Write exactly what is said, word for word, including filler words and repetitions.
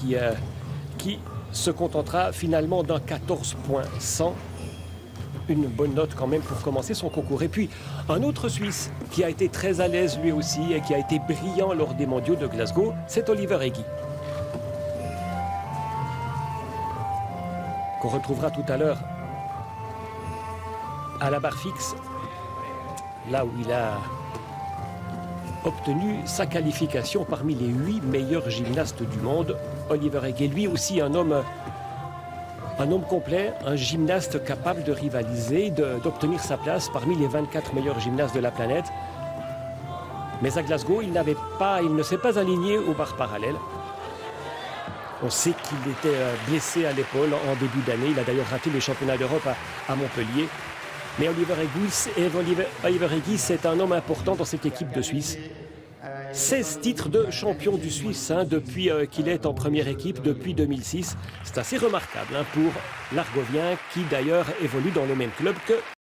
qui, euh, qui se contentera finalement d'un quatorze virgule cent. Une bonne note quand même pour commencer son concours. Et puis, un autre Suisse qui a été très à l'aise lui aussi et qui a été brillant lors des mondiaux de Glasgow, c'est Oliver Eggy. Qu'on retrouvera tout à l'heure à la barre fixe, là où il a obtenu sa qualification parmi les huit meilleurs gymnastes du monde. Oliver Eggy, lui aussi un homme, un homme complet, un gymnaste capable de rivaliser, d'obtenir sa place parmi les vingt-quatre meilleurs gymnastes de la planète. Mais à Glasgow, il n'avait pas, il ne s'est pas aligné aux barres parallèles. On sait qu'il était blessé à l'épaule en début d'année. Il a d'ailleurs raté les championnats d'Europe à, à Montpellier. Mais Oliver Eggy, Oliver, Oliver Eggy, c'est un homme important dans cette équipe de Suisse. seize titres de champion du Suisse hein, depuis euh, qu'il est en première équipe, depuis deux mille six. C'est assez remarquable hein, pour l'Argovien qui d'ailleurs évolue dans le même club que